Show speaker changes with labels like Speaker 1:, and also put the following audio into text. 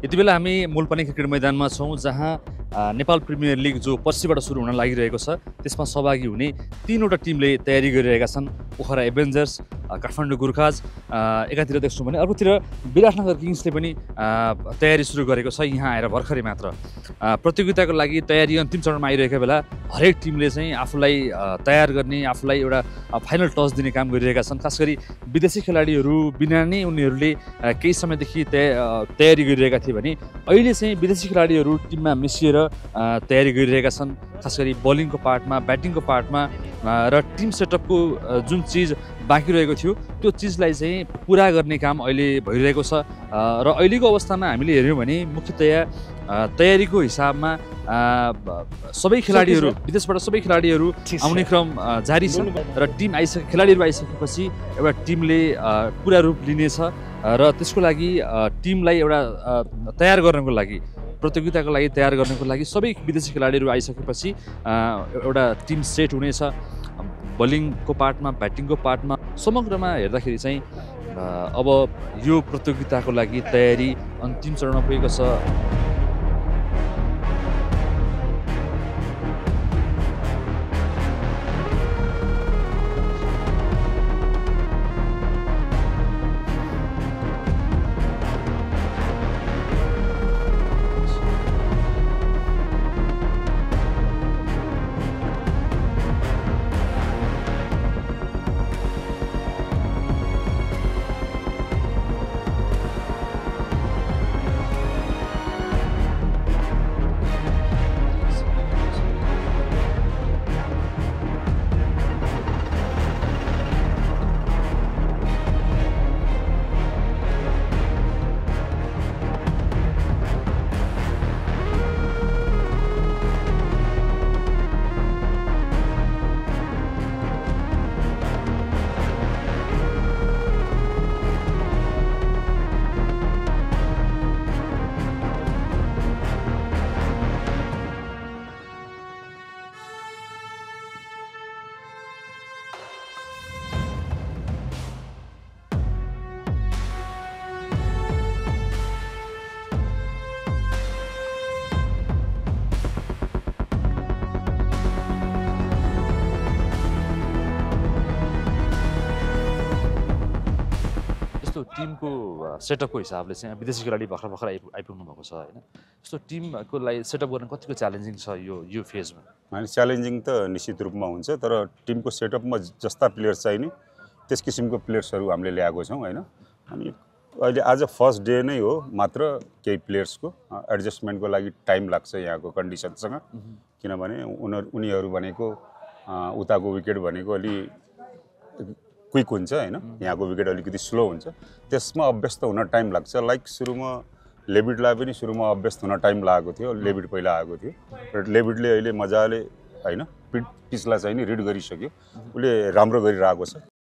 Speaker 1: यति बेला हामी मूलपानी क्रिकेट मैदानमा छौँ जहाँ नेपाल प्रिमियर लिग जो पर्सिबाट सुरु हुन लागिरहेको छ त्यसमा सहभागी हुने तीनवटा टिमले तयारी गरिरहेका छन्। पोखरा एभेन्जर्स, काठमाडौँ गुर्खाज एकातिर देख्छौँ भने अर्कोतिर विराटनगर किङ्सले पनि तयारी सुरु गरेको छ यहाँ आएर भर्खरै मात्र। प्रतियोगिताको लागि तयारी अन्तिम चरणमा आइरहेका बेला हरेक टिमले चाहिँ आफूलाई तयार गर्ने, आफूलाई एउटा फाइनल टच दिने काम गरिरहेका छन्। खास गरी विदेशी खेलाडीहरू बिना नै उनीहरूले केही समयदेखि तयारी गरिरहेका थिए भने अहिले चाहिँ विदेशी खेलाडीहरू टिममा मिसिएर तयारी गरिरहेका छन्। खास गरी बलिङको पार्टमा, ब्याटिङको पार्टमा र टिम सेटअपको जुन चिज बाँकी रहेको थियो त्यो चिजलाई चाहिँ पुरा गर्ने काम अहिले भइरहेको छ। र अहिलेको अवस्थामा हामीले हेऱ्यौँ भने मुख्यतया तयारीको हिसाबमा सबै खेलाडीहरू विदेशबाट सबै खेलाडीहरू आउने क्रम जारी छ र खेलाडीहरू आइसकेपछि एउटा टिमले पुरा रूप लिनेछ र त्यसको लागि टिमलाई एउटा तयार गर्नको लागि, प्रतियोगिताको लागि तयार गर्नको लागि सबै विदेशी खेलाडीहरू आइसकेपछि एउटा टिम सेट हुनेछ। बलिङको पार्टमा, ब्याटिङको पार्टमा समग्रमा हेर्दाखेरि चाहिँ अब यो प्रतियोगिताको लागि तयारी अन्तिम चरणमा पुगेको छ। टिमको सेटअपको हिसाबले चाहिँ विदेशी खेलाडी भर्खर आइपुग्नु भएको छ होइन, यस्तो टिमको लागि सेटअप गर्न कतिको च्यालेन्जिङ छ यो फेजमा?
Speaker 2: होइन, च्यालेन्जिङ त निश्चित रूपमा हुन्छ, तर टिमको सेटअपमा जस्ता प्लेयर्स चाहिने त्यस किसिमको प्लेयर्सहरू हामीले ल्याएको छौँ होइन। अनि अहिले आज फर्स्ट डे नै हो मात्र, केही प्लेयर्सको एडजस्टमेन्टको लागि टाइम लाग्छ यहाँको कन्डिसनसँग, किनभने उनीहरू भनेको उताको विकेट भनेको अलि क्विक हुन्छ होइन, यहाँको विकेट अलिकति स्लो हुन्छ, त्यसमा अभ्यस्त हुन टाइम लाग्छ। लाइक सुरुमा लेभिडलाई पनि सुरुमा अभ्यस्त हुन टाइम लागेको थियो, लेभिड पहिला आएको थियो र लेभिडले अहिले मजाले होइन पिचलाई चाहिँ नि रिड गरिसक्यो, उसले राम्रो गरिरहेको छ।